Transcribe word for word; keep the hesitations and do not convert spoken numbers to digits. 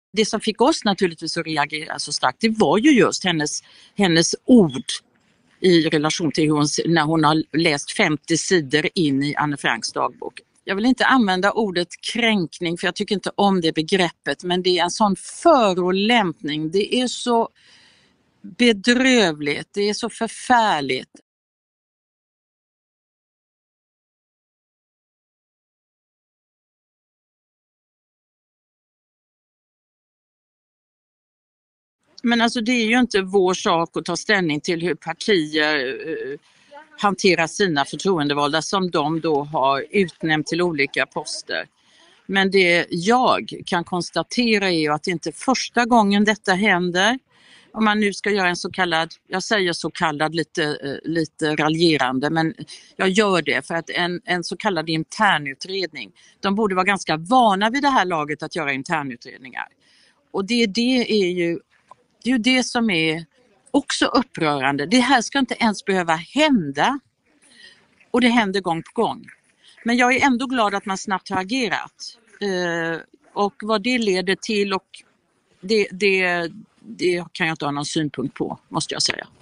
Det som fick oss naturligtvis att reagera så starkt, det var ju just hennes, hennes ord i relation till hon, när hon har läst femtio sidor in i Anne Franks dagbok. Jag vill inte använda ordet kränkning för jag tycker inte om det begreppet, men det är en sån förolämpning. Det är så bedrövligt, det är så förfärligt. Men alltså det är ju inte vår sak att ta ställning till hur partier eh, hanterar sina förtroendevalda som de då har utnämnt till olika poster. Men det jag kan konstatera är ju att det inte är första gången detta händer. Om man nu ska göra en så kallad, jag säger så kallad lite, lite raljerande, men jag gör det för att en, en så kallad internutredning, de borde vara ganska vana vid det här laget att göra internutredningar. Och det, det är ju det, är ju det som är också upprörande. Det här ska inte ens behöva hända och det händer gång på gång. Men jag är ändå glad att man snabbt har agerat. Eh, och vad det leder till och det, det, det kan jag inte ha någon synpunkt på, måste jag säga.